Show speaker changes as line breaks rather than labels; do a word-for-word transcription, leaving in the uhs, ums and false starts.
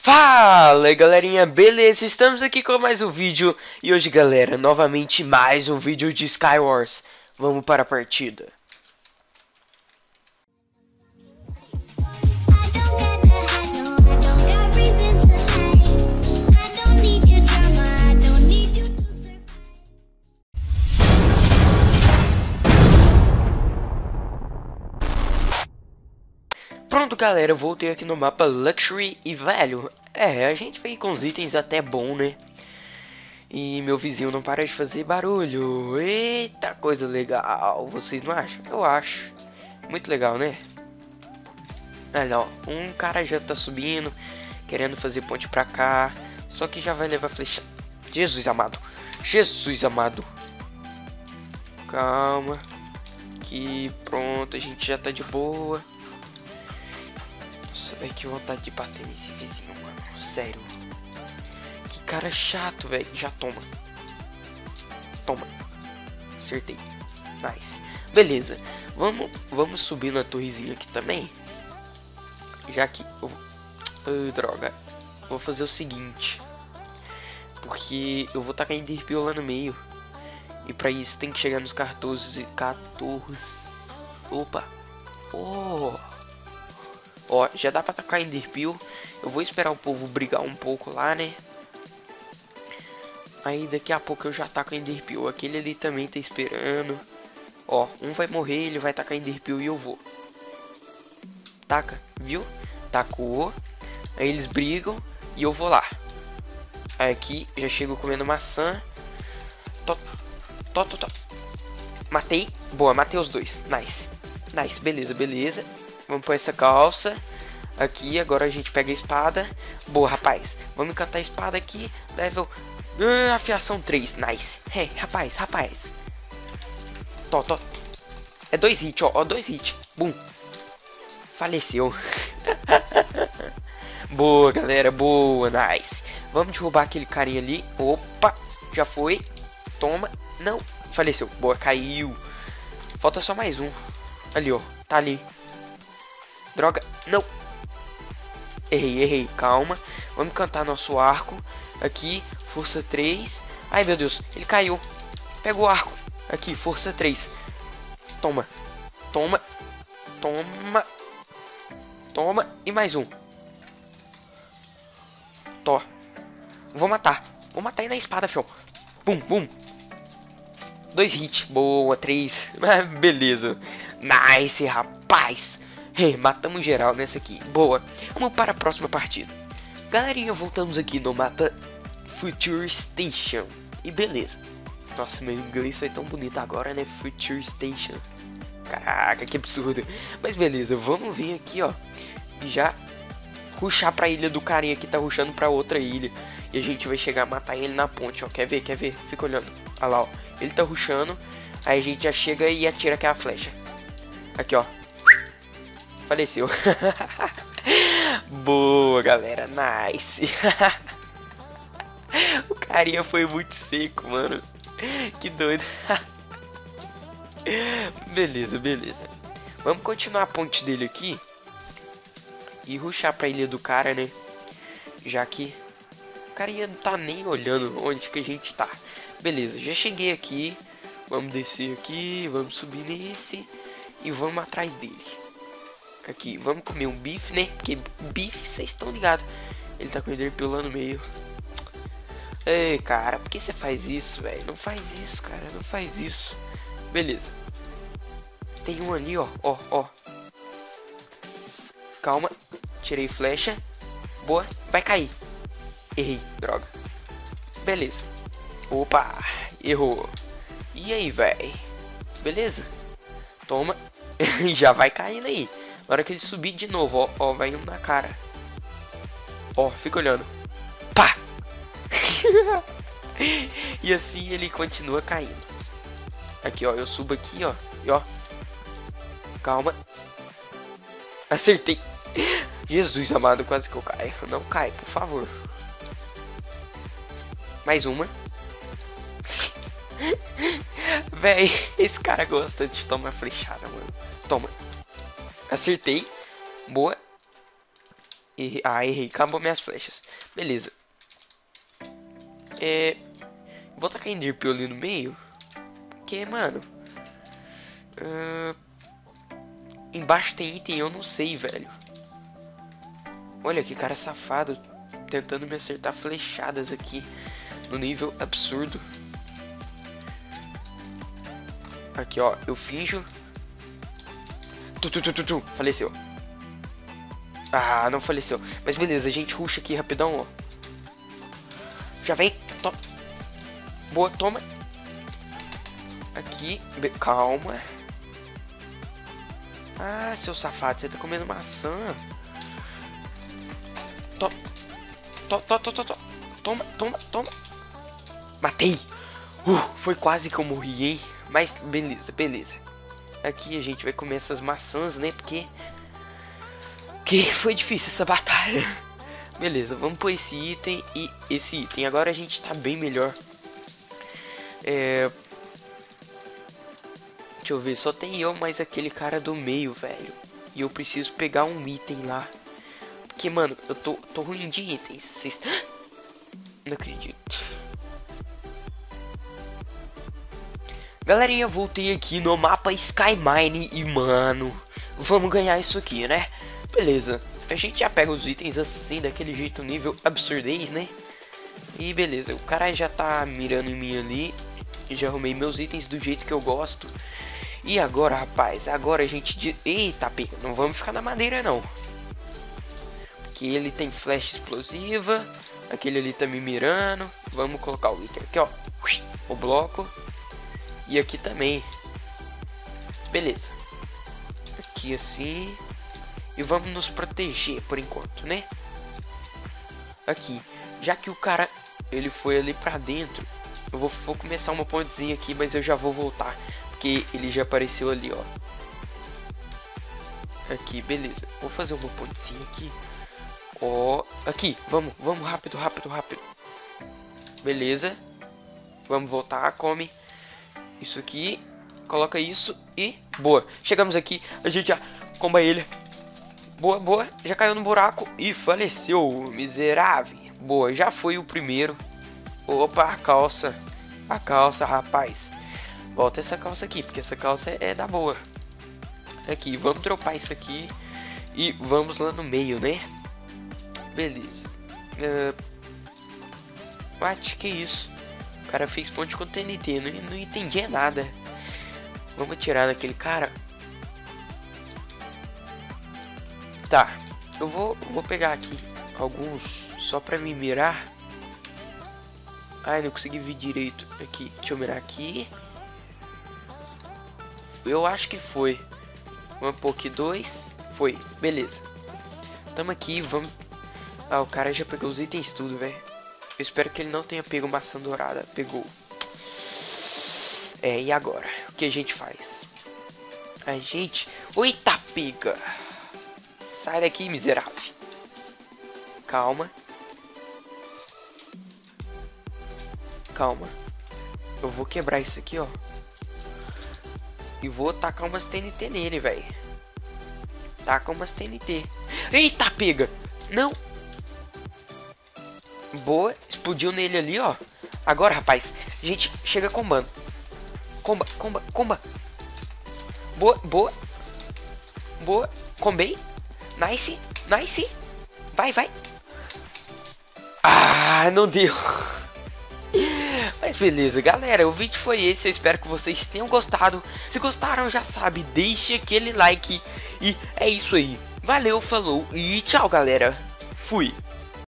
Fala galerinha, beleza? Estamos aqui com mais um vídeo. E hoje galera, novamente mais um vídeo de Skywars. Vamos para a partida. Pronto galera, eu voltei aqui no mapa Luxury e velho, é, a gente veio com os itens até bom, né? E meu vizinho não para de fazer barulho. Eita, coisa legal, vocês não acham? Eu acho. Muito legal, né? Olha, ó, um cara já tá subindo, querendo fazer ponte pra cá. Só que já vai levar flecha. Jesus amado, Jesus amado. Calma. Aqui, pronto, a gente já tá de boa. Nossa, velho, que vontade de bater nesse vizinho, mano. Sério. Que cara chato, velho. Já toma. Toma. Acertei. Nice. Beleza. Vamos, vamos subir na torrezinha aqui também. Já que... Eu... Oh, droga. Vou fazer o seguinte. Porque eu vou tacar Enderpeel lá no meio. E pra isso tem que chegar nos quatorze... quatorze... Opa. Oh... Ó, já dá pra atacar Enderpeel. Eu vou esperar o povo brigar um pouco lá, né? Aí daqui a pouco eu já ataco Enderpeel. Aquele ali também tá esperando. Ó, um vai morrer, ele vai atacar Enderpeel e eu vou. Taca, viu? Tacou. Aí eles brigam e eu vou lá. Aí aqui, já chego comendo maçã. Tó, tó, tó, tó. Matei. Boa, matei os dois. Nice. Nice, beleza, beleza. Vamos pôr essa calça. Aqui, agora a gente pega a espada. Boa, rapaz. Vamos encantar a espada aqui. Level... Ah, afiação três. Nice. Hey, rapaz, rapaz. Tó, tó. É dois hits, ó. Ó, dois hits. Bum. Faleceu. Boa, galera. Boa, nice. Vamos derrubar aquele carinha ali. Opa. Já foi. Toma. Não. Faleceu. Boa, caiu. Falta só mais um. Ali, ó. Tá ali. Droga, não. Errei, errei, calma. Vamos cantar nosso arco. Aqui, força três. Ai, meu Deus, ele caiu. Pega o arco. Aqui, força três. Toma, toma, toma. Toma, e mais um. Tó. Vou matar. Vou matar ele na espada, fio. Bum, bum. Dois hits, boa, três. Beleza. Nice, rapaz. Hey, matamos geral nessa aqui. Boa. Vamos para a próxima partida. Galerinha, voltamos aqui no mapa Future Station. E beleza. Nossa, meu inglês foi tão bonito agora, né? Future Station. Caraca, que absurdo. Mas beleza, vamos vir aqui, ó. E já rushar pra ilha do carinha que tá rushando pra outra ilha. E a gente vai chegar a matar ele na ponte, ó. Quer ver? Quer ver? Fica olhando. Olha lá, ó. Ele tá rushando. Aí a gente já chega e atira aquela flecha. Aqui, ó. Faleceu. Boa, galera. Nice. O carinha foi muito seco, mano. Que doido. Beleza, beleza. Vamos continuar a ponte dele aqui. E rushar pra ilha do cara, né? Já que o carinha não tá nem olhando onde que a gente tá. Beleza, já cheguei aqui. Vamos descer aqui. Vamos subir nesse. E vamos atrás dele. Aqui, vamos comer um bife, né? Porque bife, vocês estão ligados. Ele tá com o Enderpeel lá no meio. Ei, cara, por que você faz isso, velho? Não faz isso, cara, não faz isso. Beleza. Tem um ali, ó, ó, ó. Calma. Tirei flecha. Boa, vai cair. Errei, droga. Beleza. Opa, errou. E aí, velho? Beleza? Toma. Já vai caindo aí. Na hora que ele subir de novo, ó, ó, vai um na cara. Ó, fica olhando. Pá! E assim ele continua caindo. Aqui, ó, eu subo aqui, ó. E ó. Calma. Acertei. Jesus amado, quase que eu caio. Não cai, por favor. Mais uma. Véi, esse cara gosta de tomar flechada, mano. Toma. Acertei. Boa. Errei. Ah, errei. Acabou minhas flechas. Beleza. É... Vou tacar Enderpeel ali no meio. Porque, mano... Uh... Embaixo tem item, eu não sei, velho. Olha que cara safado. Tentando me acertar flechadas aqui. No nível absurdo. Aqui, ó. Eu finjo. Tu, tu, tu, tu, tu. Faleceu. Ah, não faleceu. Mas beleza, a gente rusha aqui rapidão, ó. Já vem. Toma. Boa, toma. Aqui. Be calma. Ah, seu safado, você tá comendo maçã. Toma. Toma, toma, toma, toma. Toma, toma, toma. Matei. Uh, foi quase que eu morri, hein? Mas beleza, beleza. Aqui a gente vai comer essas maçãs, né? Porque... Que foi difícil essa batalha. Beleza, vamos pôr esse item e esse item. Agora a gente tá bem melhor. É... Deixa eu ver, só tem eu mais aquele cara do meio, velho. E eu preciso pegar um item lá. Porque, mano, eu tô, tô ruim de itens. Vocês... Não acredito. Galerinha, voltei aqui no mapa Skymine e, mano, vamos ganhar isso aqui, né? Beleza, a gente já pega os itens assim, daquele jeito nível absurdez, né? E beleza, o cara já tá mirando em mim ali. Já arrumei meus itens do jeito que eu gosto. E agora, rapaz, agora a gente... Eita, pega, não vamos ficar na madeira, não. Porque ele tem flecha explosiva. Aquele ali tá me mirando. Vamos colocar o item aqui, ó. O bloco. E aqui também. Beleza. Aqui assim. E vamos nos proteger por enquanto, né? Aqui. Já que o cara, ele foi ali pra dentro. Eu vou, vou começar uma pontezinha aqui, mas eu já vou voltar. Porque ele já apareceu ali, ó. Aqui, beleza. Vou fazer uma pontezinha aqui. Ó. Aqui, vamos, vamos rápido, rápido, rápido. Beleza. Vamos voltar, come. Isso aqui, coloca isso e boa. Chegamos aqui, a gente já comba ele. Boa, boa, já caiu no buraco e faleceu, miserável. Boa, já foi o primeiro. Opa, a calça. A calça, rapaz. Volta essa calça aqui, porque essa calça é, é da boa. Aqui, vamos dropar isso aqui. E vamos lá no meio, né? Beleza. uh, What, que isso? O cara fez ponte com T N T, não, não entendi nada. Vamos atirar naquele cara. Tá, eu vou, vou pegar aqui alguns só pra me mirar. Ai, não consegui ver direito. Aqui, deixa eu mirar aqui. Eu acho que foi. Vamos pôr aqui dois. Foi, beleza. Tamo aqui, vamos... Ah, o cara já pegou os itens tudo, velho. Eu espero que ele não tenha pego maçã dourada. Pegou. É, e agora? O que a gente faz? A gente... Eita, pega! Sai daqui, miserável. Calma. Calma. Eu vou quebrar isso aqui, ó. E vou tacar umas T N T nele, velho. Taca umas T N T. Eita, pega! Não! Boa, explodiu nele ali, ó. Agora, rapaz, a gente chega combando. Comba, comba, comba. Boa, boa. Boa, combei. Nice, nice. Vai, vai. Ah, não deu. Mas beleza, galera, o vídeo foi esse. Eu espero que vocês tenham gostado. Se gostaram, já sabe, deixe aquele like. E é isso aí. Valeu, falou e tchau, galera. Fui.